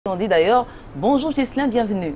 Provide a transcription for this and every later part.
On dit d'ailleurs bonjour Ghislain, bienvenue.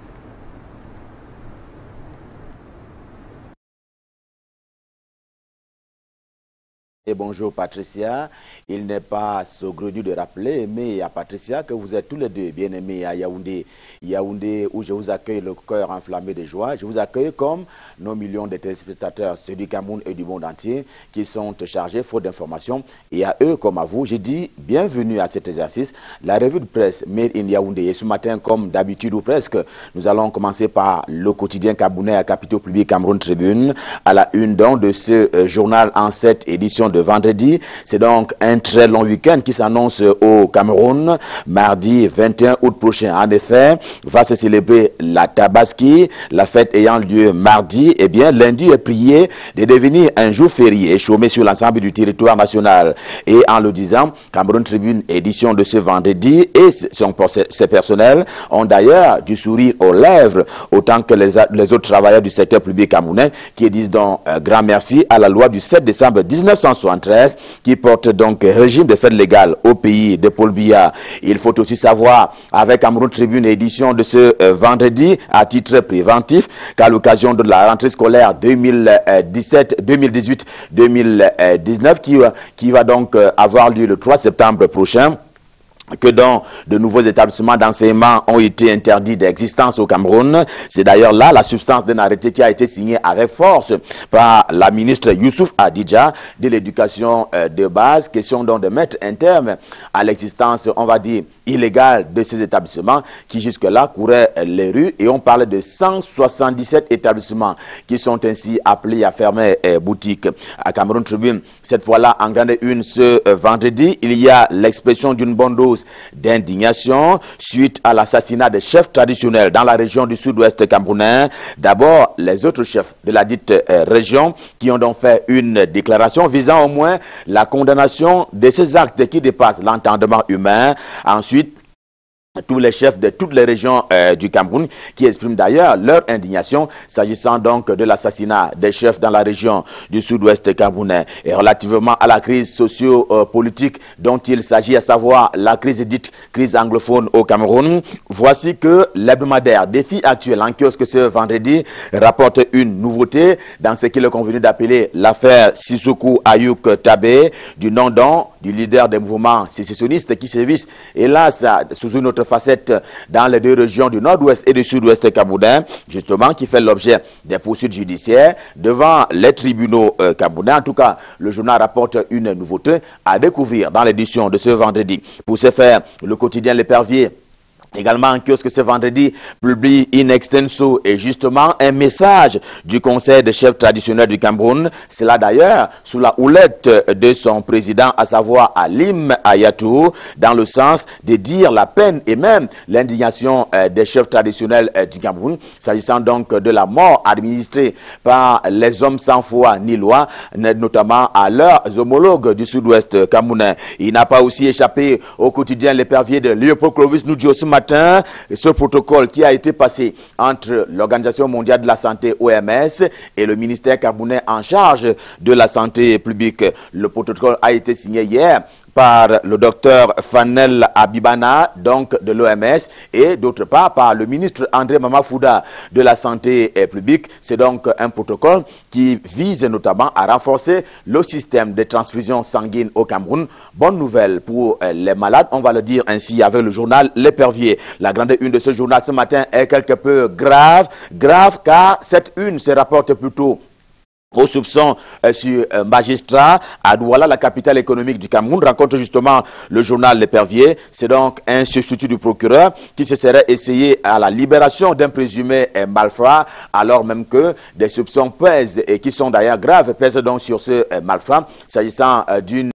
Et bonjour Patricia, il n'est pas saugrenu de rappeler, mais à Patricia, que vous êtes tous les deux bien-aimés à Yaoundé. Yaoundé où je vous accueille le cœur enflammé de joie. Je vous accueille comme nos millions de téléspectateurs, ceux du Cameroun et du monde entier, qui sont chargés faute d'informations. Et à eux comme à vous, je dis bienvenue à cet exercice. La revue de presse Made in Yaoundé. Et ce matin, comme d'habitude ou presque, nous allons commencer par le quotidien camerounais à Capitaux Public Cameroun Tribune, à la une donc de ce journal en 7 éditions de vendredi. C'est donc un très long week-end qui s'annonce au Cameroun. Mardi 21 août prochain, en effet, va se célébrer la Tabaski. La fête ayant lieu mardi, eh bien, lundi est prié de devenir un jour férié et chômé sur l'ensemble du territoire national. Et en le disant, Cameroun Tribune, édition de ce vendredi, et ses personnels ont d'ailleurs du sourire aux lèvres, autant que les autres travailleurs du secteur public camerounais, qui disent donc grand merci à la loi du 7 décembre 1973 qui porte donc régime de fête légale au pays de Paul Biya. Il faut aussi savoir, avec Cameroun Tribune édition de ce vendredi, à titre préventif, qu'à l'occasion de la rentrée scolaire 2017-2018-2019 qui va donc avoir lieu le 3 septembre prochain, que dans de nouveaux établissements d'enseignement ont été interdits d'existence au Cameroun. C'est d'ailleurs là la substance d'un arrêté qui a été signé avec force par la ministre Youssouf Adidja de l'éducation de base. Question donc de mettre un terme à l'existence, on va dire, illégale de ces établissements qui jusque-là couraient les rues. Et on parle de 177 établissements qui sont ainsi appelés à fermer boutique. À Cameroun Tribune, cette fois-là, en grande une ce vendredi, il y a l'expression d'une bonne dose d'indignation suite à l'assassinat des chefs traditionnels dans la région du sud-ouest camerounais. D'abord, les autres chefs de la dite région qui ont donc fait une déclaration visant au moins la condamnation de ces actes qui dépassent l'entendement humain. Ensuite, tous les chefs de toutes les régions du Cameroun qui expriment d'ailleurs leur indignation s'agissant donc de l'assassinat des chefs dans la région du sud-ouest camerounais. Et relativement à la crise socio-politique dont il s'agit, à savoir la crise dite crise anglophone au Cameroun, voici que l'hebdomadaire Défi Actuel en kiosque ce vendredi rapporte une nouveauté dans ce qu'il est convenu d'appeler l'affaire Sissoko Ayuk Tabé, du nom du leader des mouvements sécessionnistes qui sévissent, hélas, sous une autre facette dans les deux régions du nord-ouest et du sud-ouest camerounais, justement, qui fait l'objet des poursuites judiciaires devant les tribunaux camerounais. En tout cas, le journal rapporte une nouveauté à découvrir dans l'édition de ce vendredi. Pour ce faire, le quotidien L'Épervier, également en kiosque ce vendredi, publie in extenso et justement un message du Conseil des chefs traditionnels du Cameroun. Cela d'ailleurs sous la houlette de son président, à savoir Halim Ayatou, dans le sens de dire la peine et même l'indignation des chefs traditionnels du Cameroun, s'agissant donc de la mort administrée par les hommes sans foi ni loi, notamment à leurs homologues du sud-ouest camerounais. Il n'a pas aussi échappé au quotidien L'Épervier de Léopold Clovis Noudjo ce matin, ce protocole qui a été passé entre l'Organisation mondiale de la santé OMS et le ministère camerounais en charge de la santé publique. Le protocole a été signé hier par le docteur Fanel Abibana, donc de l'OMS, et d'autre part par le ministre André Mamafouda de la santé publique. C'est donc un protocole qui vise notamment à renforcer le système de transfusion sanguine au Cameroun. Bonne nouvelle pour les malades, on va le dire ainsi avec le journal L'Épervier. La grande une de ce journal ce matin est quelque peu grave car cette une se rapporte plutôt au soupçon sur un magistrat à Douala, la capitale économique du Cameroun, rencontre justement le journal L'Épervier. C'est donc un substitut du procureur qui se serait essayé à la libération d'un présumé malfrat, alors même que des soupçons pèsent et qui sont d'ailleurs graves, pèsent donc sur ce malfrat, s'agissant d'une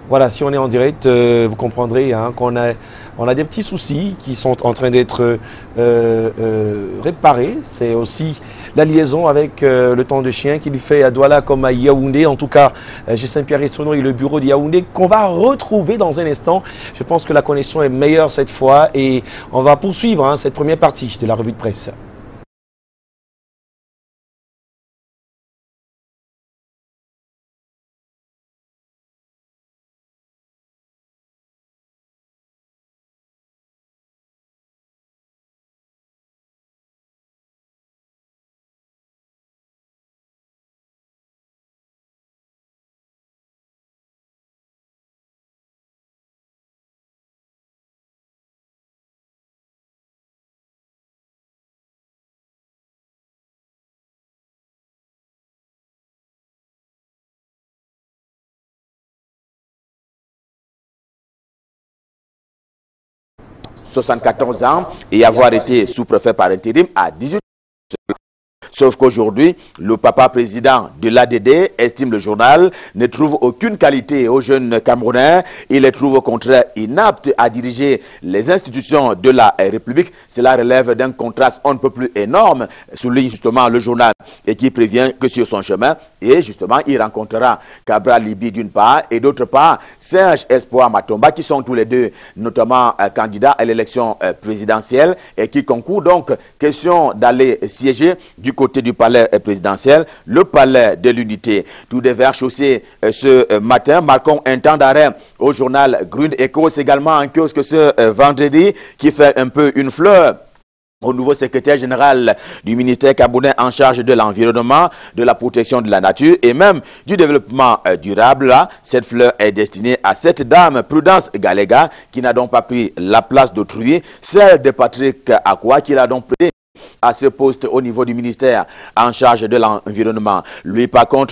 Voilà, si on est en direct, vous comprendrez hein, qu'on a des petits soucis qui sont en train d'être réparés. C'est aussi la liaison avec le temps de chien qu'il fait à Douala comme à Yaoundé. En tout cas, chez Saint-Pierre-et-Sono et le bureau de Yaoundé qu'on va retrouver dans un instant. Je pense que la connexion est meilleure cette fois et on va poursuivre hein, cette première partie de la revue de presse. « 74 ans et avoir été sous-préfet par intérim à 18 ans. Sauf qu'aujourd'hui, le papa président de l'ADD estime le journal ne trouve aucune qualité aux jeunes Camerounais. Il les trouve au contraire inaptes à diriger les institutions de la République. Cela relève d'un contraste on ne peut plus énorme, souligne justement le journal, et qui prévient que sur son chemin, et justement, il rencontrera Cabral Libi d'une part, et d'autre part, Serge Espoir Matomba, qui sont tous les deux notamment candidats à l'élection présidentielle, et qui concourent donc, question d'aller siéger du côté du palais présidentiel, le palais de l'unité. Tout des verts chaussés ce matin, marquons un temps d'arrêt au journal Grune Echo, c'est également un kiosque ce vendredi qui fait un peu une fleur au nouveau secrétaire général du ministère camerounais en charge de l'environnement, de la protection de la nature et même du développement durable. Là, cette fleur est destinée à cette dame, Prudence Galega, qui n'a donc pas pris la place d'autrui, celle de Patrick Akwa, qui l'a donc pris à ce poste au niveau du ministère en charge de l'environnement. Lui, par contre,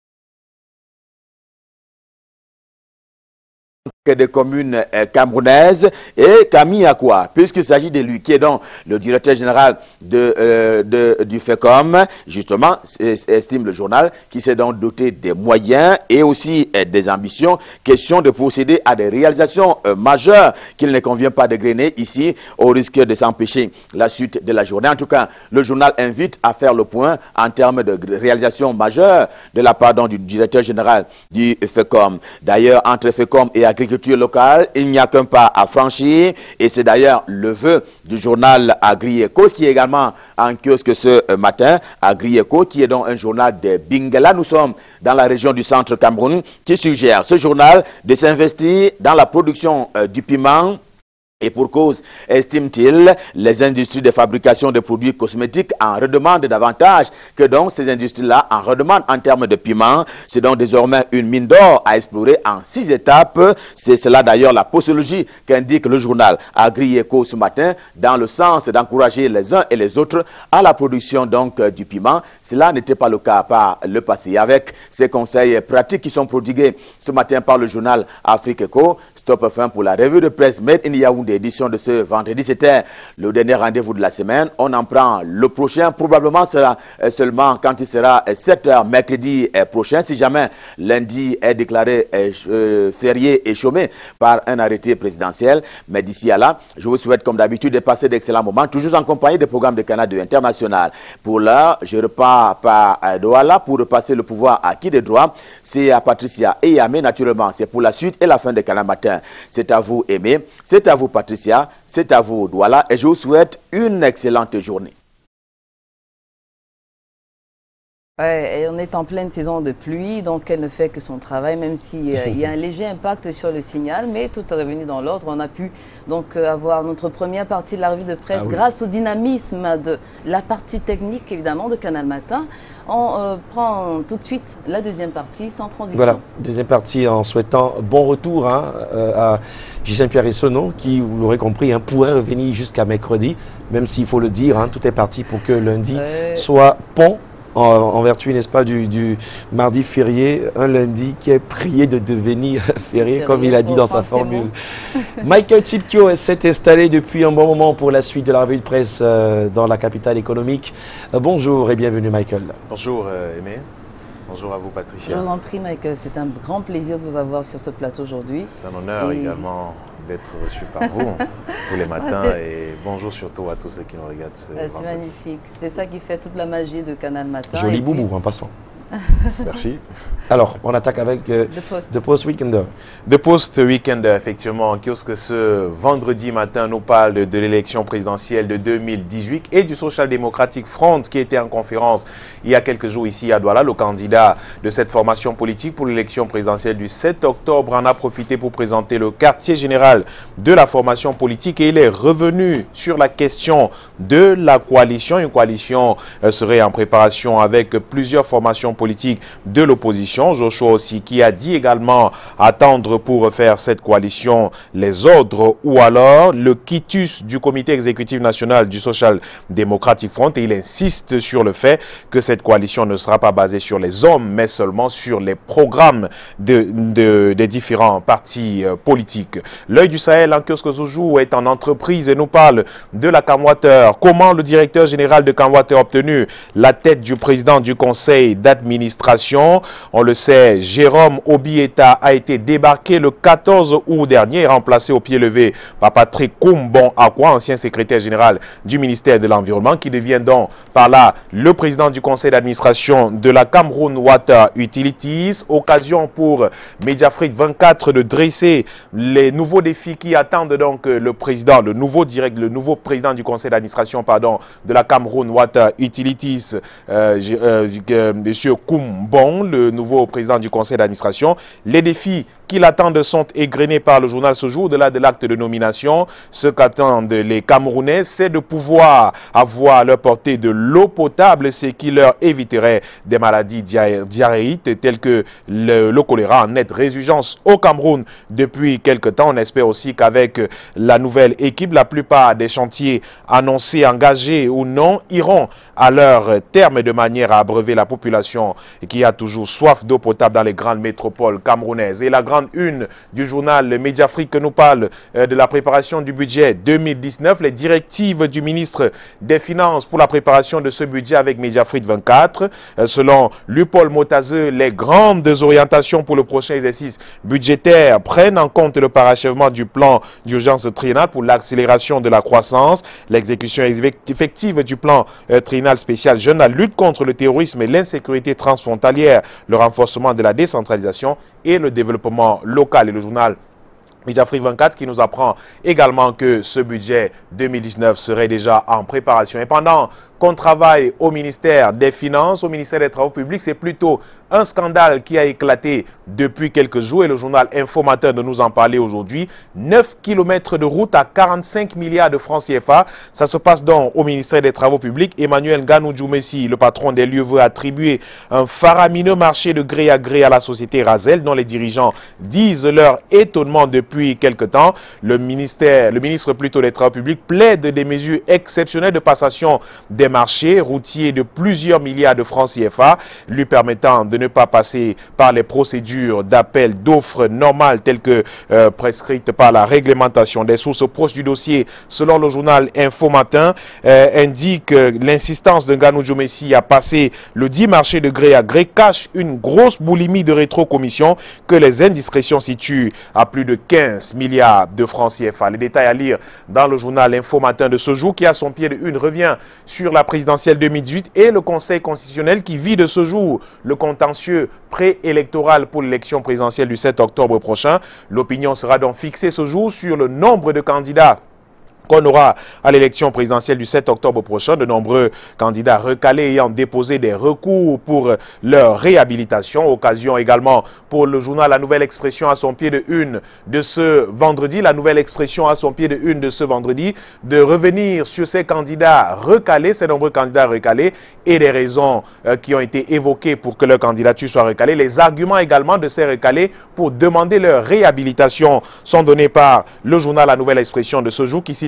des communes camerounaises et Camille Akwa, puisqu'il s'agit de lui qui est donc le directeur général du FECOM, justement, estime le journal, qui s'est donc doté des moyens et aussi des ambitions, question de procéder à des réalisations majeures qu'il ne convient pas de grainer ici au risque de s'empêcher la suite de la journée. En tout cas, le journal invite à faire le point en termes de réalisations majeures de la part du directeur général du FECOM. D'ailleurs, entre FECOM et agriculture locale, il n'y a qu'un pas à franchir et c'est d'ailleurs le vœu du journal Agri-Eco qui est également en kiosque ce matin. Agri-Eco qui est donc un journal de Bingala. Nous sommes dans la région du centre Cameroun qui suggère ce journal de s'investir dans la production du piment. Et pour cause, estime-t-il, les industries de fabrication de produits cosmétiques en redemandent davantage que donc ces industries-là en redemandent en termes de piment. C'est donc désormais une mine d'or à explorer en 6 étapes. C'est cela d'ailleurs la posologie qu'indique le journal Agri-Eco ce matin dans le sens d'encourager les uns et les autres à la production donc du piment. Cela n'était pas le cas par le passé. Avec ces conseils pratiques qui sont prodigués ce matin par le journal Afrique-Eco, stop fin pour la revue de presse Made in Yaoundé édition de ce vendredi. C'était le dernier rendez-vous de la semaine. On en prend le prochain. Probablement sera seulement quand il sera 7h mercredi prochain. Si jamais lundi est déclaré férié et chômé par un arrêté présidentiel. Mais d'ici à là, je vous souhaite comme d'habitude de passer d'excellents moments, toujours en compagnie des programmes de Canal 2 International. Pour l'heure, je repars par Douala pour repasser le pouvoir à qui de droit. C'est à Patricia et Yamé naturellement. C'est pour la suite et la fin de Canal Matin. C'est à vous, Aimé. C'est à vous, Patricia. C'est à vous, Douala. Et je vous souhaite une excellente journée. Ouais, et on est en pleine saison de pluie, donc elle ne fait que son travail, même s'il y a un léger impact sur le signal, mais tout est revenu dans l'ordre. On a pu donc avoir notre première partie de la revue de presse grâce au dynamisme de la partie technique, évidemment, de Canal Matin. On prend tout de suite la deuxième partie, sans transition. Voilà, deuxième partie en souhaitant bon retour à Saint-Pierre-et-Sono, qui, vous l'aurez compris, pourrait revenir jusqu'à mercredi, même s'il faut le dire, tout est parti pour que lundi soit pont. En vertu, n'est-ce pas, du mardi férié, un lundi qui est prié de devenir férié, comme il a dit dans sa formule. Michael Chipkio s'est installé depuis un bon moment pour la suite de la revue de presse dans la capitale économique. Bonjour et bienvenue, Michael. Bonjour, Aimé. Bonjour à vous, Patricia. Je vous en prie, Michael. C'est un grand plaisir de vous avoir sur ce plateau aujourd'hui. C'est un honneur également d'être reçu par vous tous les matins. Et bonjour surtout à tous ceux qui nous regardent ce vendredi. C'est magnifique. C'est ça qui fait toute la magie de Canal Matin. Joli boubou en passant. Merci. Alors, on attaque avec The Post Weekender. The Post Weekender, effectivement, en kiosque ce vendredi matin, nous parle de l'élection présidentielle de 2018 et du Social Democratic Front qui était en conférence il y a quelques jours ici à Douala. Le candidat de cette formation politique pour l'élection présidentielle du 7 octobre en a profité pour présenter le quartier général de la formation politique et il est revenu sur la question de la coalition. Une coalition serait en préparation avec plusieurs formations politiques de l'opposition. Joshua aussi qui a dit également attendre pour faire cette coalition les ordres ou alors le quitus du comité exécutif national du Social Democratic Front et il insiste sur le fait que cette coalition ne sera pas basée sur les hommes mais seulement sur les programmes des différents partis politiques. L'œil du Sahel en kiosque Zoujou est en entreprise et nous parle de la Camwater. Comment le directeur général de Camwater a obtenu la tête du président du conseil d'administration. On le sait, Jérôme Obieta a été débarqué le 14 août dernier et remplacé au pied levé par Patrick Koumbon Akwa, ancien secrétaire général du ministère de l'Environnement, qui devient donc par là le président du conseil d'administration de la Cameroun Water Utilities. Occasion pour Mediafrique 24 de dresser les nouveaux défis qui attendent donc le président, le nouveau président du conseil d'administration de la Cameroun Water Utilities, Monsieur Koumbon, le nouveau président du conseil d'administration. Les défis qui l'attendent sont égrenés par le journal ce jour. Au-delà de l'acte de nomination, ce qu'attendent les Camerounais, c'est de pouvoir avoir à leur portée de l'eau potable, ce qui leur éviterait des maladies diarrhéiques telles que le choléra en nette résurgence au Cameroun depuis quelque temps. On espère aussi qu'avec la nouvelle équipe, la plupart des chantiers annoncés, engagés ou non, iront à leur terme de manière à abreuver la population qui a toujours soif d'eau potable dans les grandes métropoles camerounaises. Et la grande une du journal Mediafrique nous parle de la préparation du budget 2019, les directives du ministre des Finances pour la préparation de ce budget avec Mediafrique 24. Selon Lupol Motazeux, les grandes orientations pour le prochain exercice budgétaire prennent en compte le parachèvement du plan d'urgence triennal pour l'accélération de la croissance, l'exécution effective du plan triennal spécial jeune, la lutte contre le terrorisme et l'insécurité transfrontalière, le renforcement de la décentralisation et le développement local. Et le journal Mediafrique 24 qui nous apprend également que ce budget 2019 serait déjà en préparation. Et pendant qu'on travaille au ministère des Finances, au ministère des Travaux publics, c'est plutôt un scandale qui a éclaté depuis quelques jours et le journal Info Matin de nous en parler aujourd'hui. 9 km de route à 45 milliards de francs CFA. Ça se passe donc au ministère des Travaux publics. Emmanuel Nganou-Djoumessi, le patron des lieux, veut attribuer un faramineux marché de gré à la société Razel, dont les dirigeants disent leur étonnement depuis quelque temps. Le ministre plutôt des Travaux publics plaide des mesures exceptionnelles de passation des marchés routiers de plusieurs milliards de francs CFA, lui permettant de ne pas passer par les procédures d'appel d'offres normales telles que prescrites par la réglementation. Des sources proches du dossier, selon le journal Info Matin, indiquent l'insistance de Nganou-Djoumessi à passer le dit marché de gré à gré cache une grosse boulimie de rétrocommission que les indiscrétions situent à plus de 15 milliards de francs CFA. Les détails à lire dans le journal Info Matin de ce jour qui, à son pied de une, revient sur la présidentielle 2018 et le Conseil constitutionnel qui vit de ce jour le contentieux préélectoral pour l'élection présidentielle du 7 octobre prochain. L'opinion sera donc fixée ce jour sur le nombre de candidats qu'on aura à l'élection présidentielle du 7 octobre prochain. De nombreux candidats recalés ayant déposé des recours pour leur réhabilitation. Occasion également pour le journal La Nouvelle Expression à son pied de une de ce vendredi. La Nouvelle Expression à son pied de une de ce vendredi de revenir sur ces candidats recalés, ces nombreux candidats recalés et les raisons qui ont été évoquées pour que leur candidature soit recalée. Les arguments également de ces recalés pour demander leur réhabilitation sont donnés par le journal La Nouvelle Expression de ce jour qui cite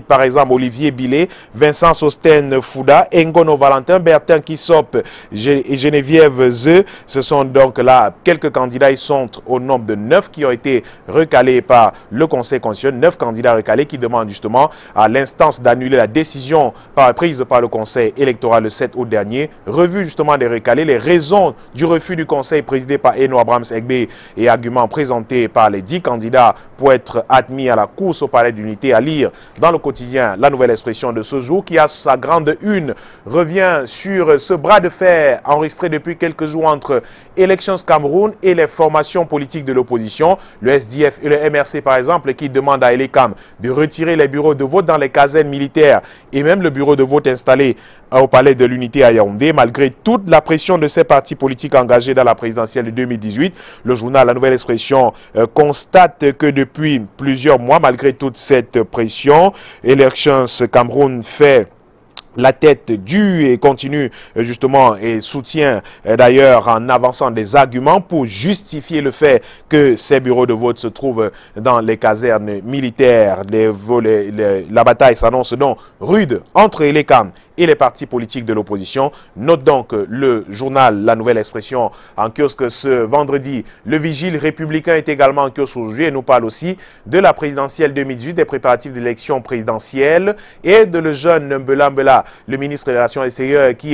par exemple Olivier Billet, Vincent Sosten Fouda, Ngono Valentin, Bertin Kissop et Geneviève Zeu. Ce sont donc là quelques candidats. Ils sont au nombre de 9 qui ont été recalés par le Conseil constitutionnel. 9 candidats recalés qui demandent justement à l'instance d'annuler la décision prise par le Conseil électoral le 7 août dernier. Revue justement des recalés, les raisons du refus du Conseil présidé par Eno Abrahams Egbe et arguments présentés par les 10 candidats pour être admis à la course au palais d'unité, à lire dans le quotidien La Nouvelle Expression de ce jour, qui a sa grande une, revient sur ce bras de fer enregistré depuis quelques jours entre Elections Cameroun et les formations politiques de l'opposition, le SDF et le MRC par exemple, qui demandent à Elecam de retirer les bureaux de vote dans les casernes militaires et même le bureau de vote installé au palais de l'unité à Yaoundé. Malgré toute la pression de ces partis politiques engagés dans la présidentielle de 2018, le journal La Nouvelle Expression constate que depuis plusieurs mois, malgré toute cette pression, Elections Cameroun fait la tête due et continue justement et soutient d'ailleurs en avançant des arguments pour justifier le fait que ces bureaux de vote se trouvent dans les casernes militaires. La bataille s'annonce donc rude entre Elecam et les partis politiques de l'opposition. Note donc le journal La Nouvelle Expression en kiosque ce vendredi. Le vigile républicain est également en kiosque aujourd'hui et nous parle aussi de la présidentielle 2018, des préparatifs de l'élection présidentielle et de le jeune Mbela Mbela, le ministre des Relations extérieures qui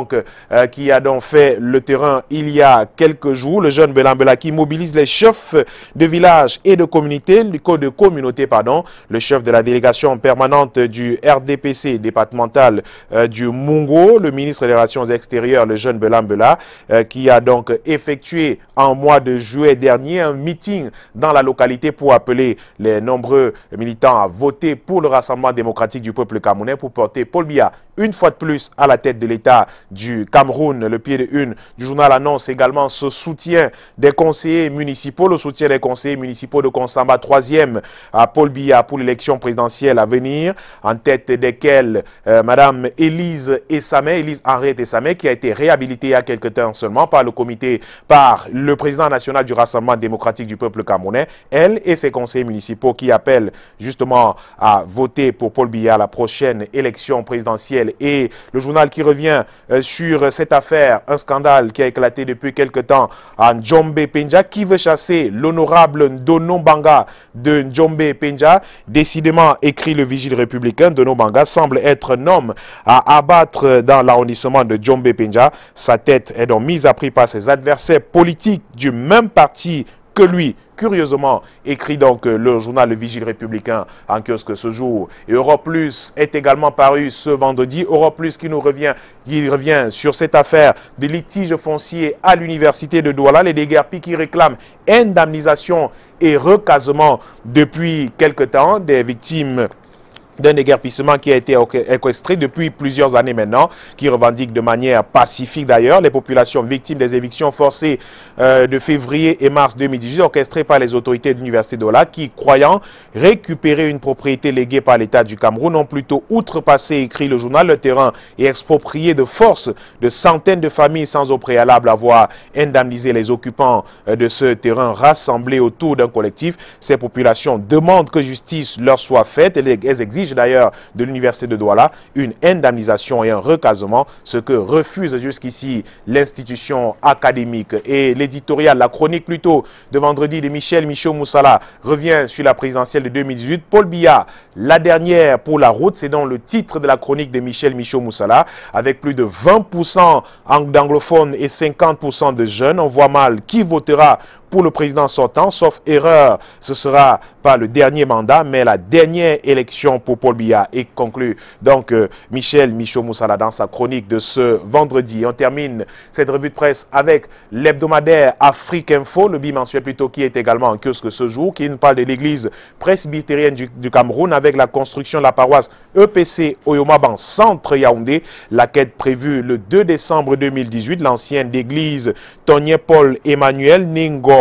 a donc fait le terrain il y a quelques jours. Le jeune Mbela Mbela qui mobilise les chefs de village et de communauté, le chef de la délégation permanente du RDPC départemental du Mungo, le ministre des Relations extérieures, le jeune Mbela Mbela, qui a donc effectué en mois de juillet dernier un meeting dans la localité pour appeler les nombreux militants à voter pour le Rassemblement démocratique du peuple camerounais pour porter Paul Biya une fois de plus à la tête de l'État du Cameroun. Le pied de une du journal annonce également ce soutien des conseillers municipaux, le soutien des conseillers municipaux de Konsamba, 3e à Paul Biya pour l'élection présidentielle à venir, en tête desquels Madame Élise Henriette Essamé, qui a été réhabilitée il y a quelque temps seulement par le président national du Rassemblement démocratique du peuple camerounais, elle et ses conseillers municipaux qui appellent justement à voter pour Paul Biya à la prochaine élection présidentielle. Et le journal qui revient sur cette affaire, un scandale qui a éclaté depuis quelque temps à Njombe Penja, qui veut chasser l'honorable Ndono Banga de Njombe Penja. Décidément, écrit le vigile républicain, Ndono Banga semble être un homme à abattre dans l'arrondissement de Njombe Penja. Sa tête est donc mise à prix par ses adversaires politiques du même parti que lui. Curieusement, écrit donc le journal Le Vigile républicain en kiosque ce jour. Et Europe Plus est également paru ce vendredi. Europe Plus qui revient sur cette affaire de litige foncier à l'université de Douala. Les déguerpis qui réclament indemnisation et recasement depuis quelque temps des victimes d'un déguerpissement qui a été orchestré depuis plusieurs années maintenant, qui revendique de manière pacifique d'ailleurs les populations victimes des évictions forcées de février et mars 2018, orchestrées par les autorités de l'université de Douala, qui, croyant récupérer une propriété léguée par l'État du Cameroun, ont plutôt outrepassé, écrit le journal, le terrain et exproprié de force de centaines de familles sans au préalable avoir indemnisé les occupants de ce terrain rassemblés autour d'un collectif. Ces populations demandent que justice leur soit faite et elles exigent d'ailleurs de l'université de Douala une indemnisation et un recasement, ce que refuse jusqu'ici l'institution académique. Et l'éditorial, la chronique plutôt de vendredi de Michel Michaud-Moussala revient sur la présidentielle de 2018. Paul Biya, la dernière pour la route, c'est donc le titre de la chronique de Michel Michaud-Moussala, avec plus de 20% d'anglophones et 50% de jeunes. On voit mal qui votera pour le président sortant, sauf erreur, ce sera pas le dernier mandat, mais la dernière élection pour Paul Biya. Et conclut donc Michel Michaud-Moussala dans sa chronique de ce vendredi. On termine cette revue de presse avec l'hebdomadaire Afrique Info, le bimensuel plutôt, qui est également en kiosque ce jour, qui nous parle de l'église presbytérienne du Cameroun avec la construction de la paroisse EPC Oyomaban Centre Yaoundé. La quête prévue le 2 décembre 2018, l'ancienne église Tonye Paul Emmanuel Ningo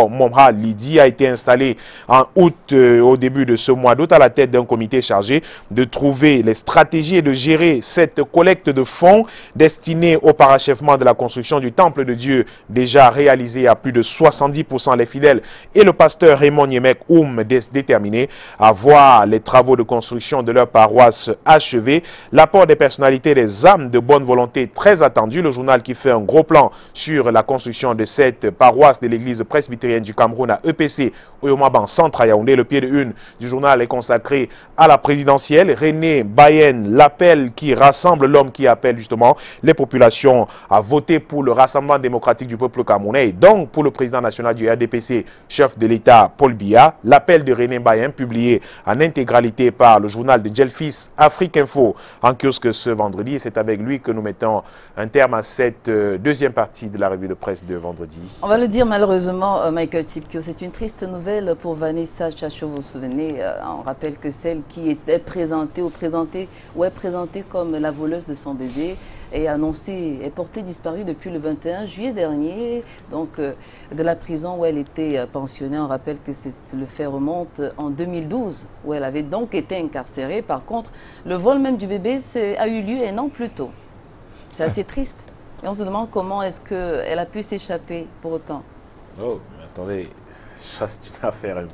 Alors, Momha Lidi a été installé en août, au début de ce mois d'août, à la tête d'un comité chargé de trouver les stratégies et de gérer cette collecte de fonds destinée au parachèvement de la construction du temple de Dieu, déjà réalisé à plus de 70%. Les fidèles et le pasteur Raymond Niemek Oum déterminés à voir les travaux de construction de leur paroisse achevés. L'apport des personnalités, des âmes de bonne volonté très attendu. Le journal qui fait un gros plan sur la construction de cette paroisse de l'église presbytérienne du Cameroun à EPC Oyomaban Centre à Yaoundé. Le pied de une du journal est consacré à la présidentielle. René Bayen, l'appel qui rassemble, l'homme qui appelle justement les populations à voter pour le Rassemblement démocratique du peuple camerounais et donc pour le président national du RDPC, chef de l'État Paul Biya. L'appel de René Bayen publié en intégralité par le journal de Gelfis Afrique Info en kiosque ce vendredi. Et c'est avec lui que nous mettons un terme à cette deuxième partie de la revue de presse de vendredi. On va le dire malheureusement, Michael Chipkio, c'est une triste nouvelle pour Vanessa Tchacho. Vous vous souvenez, on rappelle que celle qui était présentée ou est présentée comme la voleuse de son bébé est portée disparue depuis le 21 juillet dernier, donc de la prison où elle était pensionnée. On rappelle que le fait remonte en 2012, où elle avait donc été incarcérée. Par contre, le vol même du bébé a eu lieu un an plus tôt. C'est assez triste. Et on se demande comment est-ce qu'elle a pu s'échapper pour autant. Oh, mais attendez, ça c'est une affaire un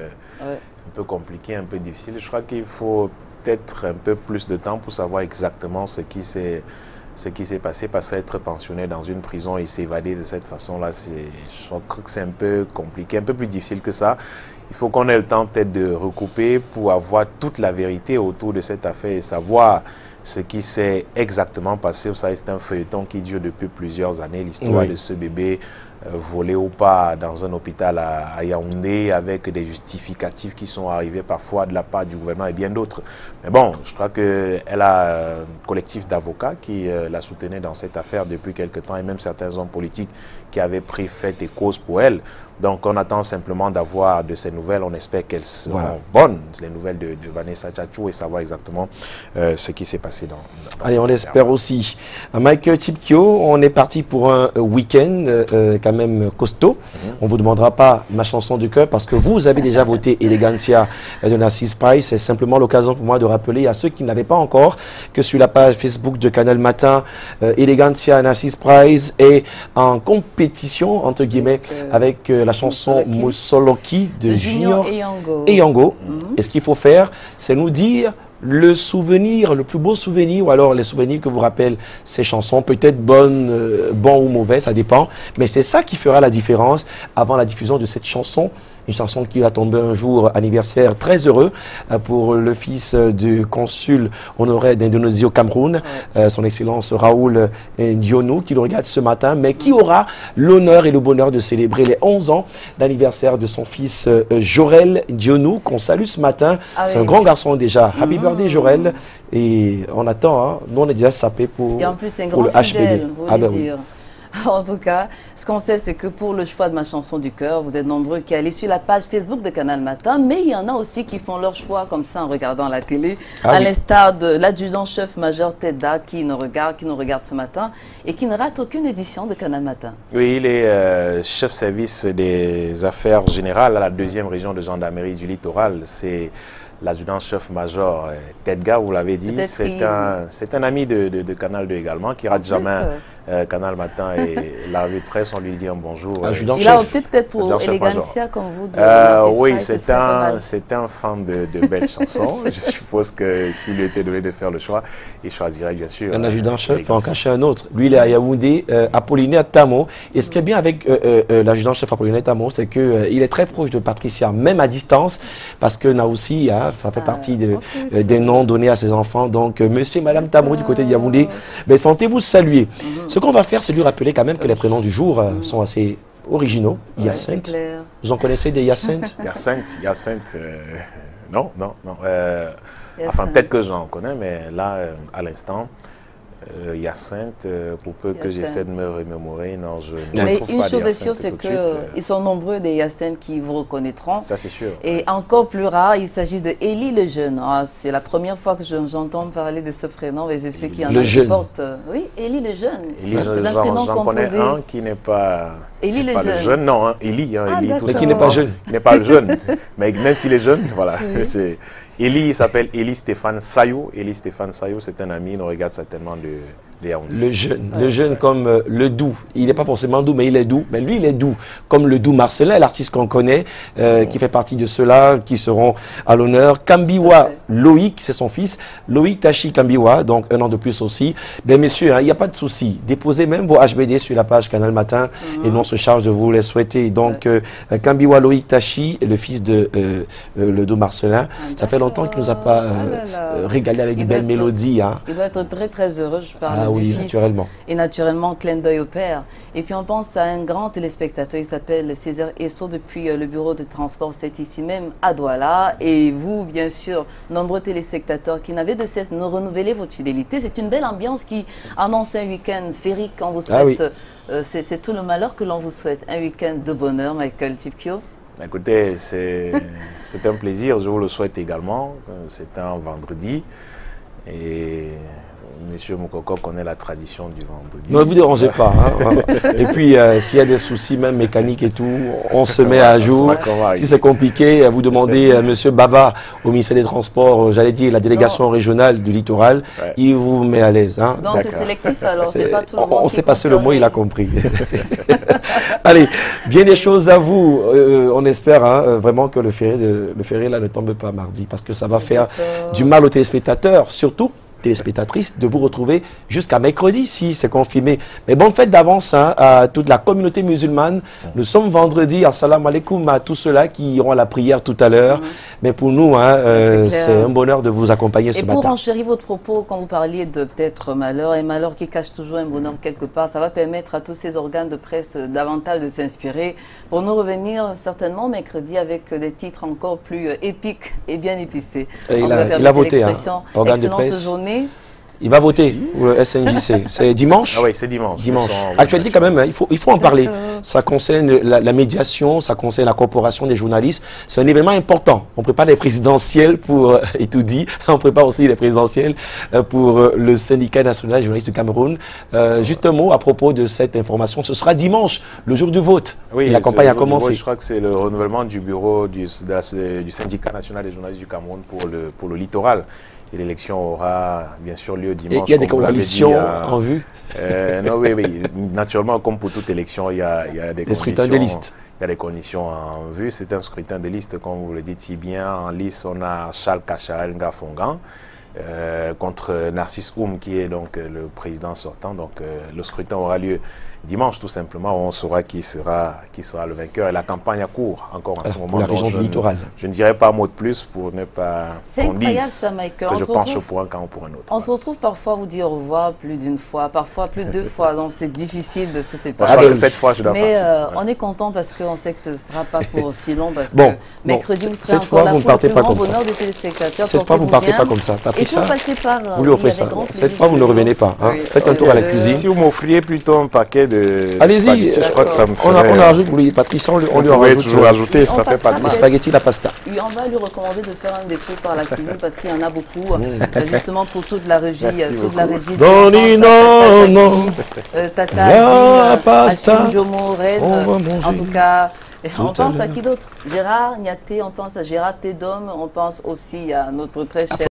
peu compliquée, un peu difficile. Je crois qu'il faut peut-être un peu plus de temps pour savoir exactement ce qui s'est passé, parce qu'être pensionné dans une prison et s'évader de cette façon-là, je crois que c'est un peu compliqué, un peu plus difficile que ça. Il faut qu'on ait le temps peut-être de recouper pour avoir toute la vérité autour de cette affaire et savoir ce qui s'est exactement passé. Vous savez, c'est un feuilleton qui dure depuis plusieurs années, l'histoire de ce bébé volé ou pas dans un hôpital à Yaoundé, avec des justificatifs qui sont arrivés parfois de la part du gouvernement et bien d'autres. Mais bon, je crois qu'elle a un collectif d'avocats qui la soutenait dans cette affaire depuis quelque temps, et même certains hommes politiques qui avaient pris fait et cause pour elle. Donc on attend simplement d'avoir de ces nouvelles. On espère qu'elles seront bonnes, les nouvelles de Vanessa Tchacho, et savoir exactement ce qui s'est passé dans Allez, on l'espère aussi. Michael Chipkio, on est parti pour un week-end quand même costaud. On ne vous demandera pas ma chanson du cœur parce que vous avez déjà voté Elegantia de Narcisse Price. C'est simplement l'occasion pour moi de rappeler à ceux qui ne l'avaient pas encore que sur la page Facebook de Canal Matin, Elegantia Narcisse Price est en compétition, entre guillemets, avec la chanson Mosoloki de Junior et Yango. Et ce qu'il faut faire, c'est nous dire le souvenir, le plus beau souvenir, ou alors les souvenirs que vous rappellent ces chansons, peut-être bon ou mauvais, ça dépend, mais c'est ça qui fera la différence avant la diffusion de cette chanson. Une chanson qui va tomber un jour anniversaire très heureux pour le fils du consul honoraire d'Indonésie au Cameroun, son excellence Raoul Dionou, qui le regarde ce matin, mais qui aura l'honneur et le bonheur de célébrer les 11 ans d'anniversaire de son fils Jorel Dionou, qu'on salue ce matin. C'est un grand garçon déjà. Happy birthday Jorel. Et on attend, hein. Nous on est déjà sapé pour, et en plus, c'est un grand fidèle, dire. En tout cas, ce qu'on sait, c'est que pour le choix de ma chanson du cœur, vous êtes nombreux qui allez sur la page Facebook de Canal Matin, mais il y en a aussi qui font leur choix comme ça en regardant la télé, à l'instar de l'adjudant-chef major Tedda qui nous regarde ce matin et qui ne rate aucune édition de Canal Matin. Oui, il est chef service des affaires générales à la 2e région de gendarmerie du littoral. C'est l'adjudant-chef major Tedga, vous l'avez dit. C'est un ami de Canal 2 également, qui rate jamais Canal Matin et la revue de presse, on lui dit un bonjour. Il a opté peut-être pour Elegantia, comme vous. Oui, c'est un fan de belles chansons. Je suppose que s'il lui était donné de faire le choix, il choisirait bien sûr. Un adjudant-chef peut en cacher un autre. Lui, il est à Yaoundé, Apollinaire Tamo. Et ce qui est bien avec l'adjudant-chef Apollinaire Tamo, c'est qu'il est très proche de Patricia, même à distance, parce que là aussi, ça fait partie des noms donnés à ses enfants. Donc, monsieur et madame Tamo du côté de Yaoundé, sentez-vous saluer. Ce qu'on va faire, c'est lui rappeler quand même que les prénoms du jour sont assez originaux. Hyacinthe. Vous en connaissez des Hyacinthe? Hyacinthe, non. Enfin, peut-être que j'en connais, mais là, à l'instant, Hyacinthe, pour peu que j'essaie de me remémorer, non, je ne mais trouve pas une chose est sûre, c'est qu'ils sont nombreux des Hyacinthe qui vous reconnaîtront. Ça, c'est sûr. Et encore plus rare, il s'agit de Élie le Jeune. C'est la première fois que j'entends parler de ce prénom, et c'est ceux qui en portent. Oui, Élie le Jeune. J'en connais un qui n'est pas Élie le Pas le jeune. jeune, non, hein, Élie, hein, Ah, Élie, tout d'accord. Mais ça. qui n'est pas jeune. Il n'est pas le jeune. Mais même s'il est jeune, voilà. C'est Élie, il s'appelle Élie Stéphane Sayo. Élie Stéphane Sayo, c'est un ami, il nous regarde certainement de Yaoundé. Le jeune comme le doux. Il n'est pas forcément doux, mais il est doux. Mais lui, il est doux. Comme le doux Marcelin, l'artiste qu'on connaît, qui fait partie de ceux-là, qui seront à l'honneur. Kambiwa Loïc, c'est son fils. Loïc Tachi Kambiwa, donc un an de plus aussi. Bien, messieurs, il n'y a pas de souci. Déposez même vos HBD sur la page Canal Matin et nous on se charge de vous les souhaiter. Donc, Kambiwa Loïc Tachi, le fils de le doux Marcelin, ça fait longtemps qu'il ne nous a pas régalé avec une belle mélodie. Hein. Il doit être très très heureux, je parle du Oui, fils. naturellement. Et naturellement, clin d'œil au père. Et puis on pense à un grand téléspectateur, il s'appelle Césaire Esso depuis le bureau de transport, c'est ici même à Douala. Et vous, bien sûr, nombreux téléspectateurs qui n'avaient de cesse de nous renouveler votre fidélité. C'est une belle ambiance qui annonce un week-end féerique qu'on vous souhaite. C'est tout le malheur que l'on vous souhaite. Un week-end de bonheur, Michael Tipkio. Écoutez, c'est un plaisir, je vous le souhaite également. C'est un vendredi et Monsieur Moukoko connaît la tradition du vendredi. Ne vous dérangez pas. Hein. Et puis, s'il y a des soucis, même mécaniques et tout, on se met à jour. Si c'est compliqué, vous demandez à Monsieur Baba au ministère des Transports, j'allais dire la délégation régionale du littoral, il vous met à l'aise. Hein. Donc c'est sélectif alors, c'est pas tout le monde. On s'est passé le mot, il a compris. Allez, bien des choses à vous. On espère vraiment que le ferry là ne tombe pas mardi, parce que ça va faire du mal aux téléspectateurs, surtout téléspectatrices, de vous retrouver jusqu'à mercredi, si c'est confirmé. Mais bonne fête d'avance à toute la communauté musulmane. Nous sommes vendredi. Assalamu alaikum à tous ceux-là qui iront à la prière tout à l'heure. Mais pour nous, c'est un bonheur de vous accompagner ce matin. Et pour enchérir votre propos, quand vous parliez de peut-être malheur, et malheur qui cache toujours un bonheur quelque part, ça va permettre à tous ces organes de presse davantage de s'inspirer pour nous revenir certainement mercredi avec des titres encore plus épiques et bien épicés. Il a voté. Excellente journée. Il va voter pour le SNJC. C'est dimanche? Ah oui, c'est dimanche. Actualité quand même, il faut en parler. Ça concerne la médiation, ça concerne la corporation des journalistes. C'est un événement important. On prépare les présidentielles pour, et tout dit, on prépare aussi les présidentielles pour le syndicat national des journalistes du Cameroun. Juste un mot à propos de cette information. Ce sera dimanche, le jour du vote. Oui, et la campagne a commencé. Je crois que c'est le renouvellement du bureau du syndicat national des journalistes du Cameroun pour le littoral. Et l'élection aura bien sûr lieu dimanche. Et il y a des coalitions en vue? Non, oui. Naturellement, comme pour toute élection, il y a des scrutins de liste. Il y a des conditions en vue. C'est un scrutin de liste, comme vous le dites si bien. En liste, on a Charles Kachael Ngafongan contre Narcisse Oum, qui est donc le président sortant. Donc le scrutin aura lieu dimanche, tout simplement. On saura qui sera le vainqueur. Et la campagne a cours encore en ce moment. Pour la région du littoral. Je ne dirais pas un mot de plus pour ne pas qu'on dise ça, Michael. que je penche pour un camp ou pour un autre. On se retrouve parfois vous dire au revoir plus d'une fois, parfois plus de 2 fois. Donc c'est difficile de se séparer. Je crois que cette fois, je dois partir. Mais on est content parce qu'on sait que ce ne sera pas pour aussi long. Parce que mercredi, vous serez cette fois, vous ne partez pas comme ça. Cette fois, vous ne partez pas comme ça. Patricia, vous lui offrez ça. Cette fois, vous ne revenez pas. Faites un tour à la cuisine. Si vous m'offriez plutôt un paquet de... Allez-y. Je crois que ça me ferait... On rajoute pour lui, Patricia, on lui rajoute. Toujours ajouter, ça fait pas de... Les spaghettis, la pasta. On va lui recommander de faire un détour par la cuisine parce qu'il y en a beaucoup, justement pour toute la régie. Toute la régie Tata, Achim, Jomo, Red, en tout cas... On pense à qui d'autre? Gérard Niaté, on pense à Gérard Tédom, on pense aussi à notre très cher...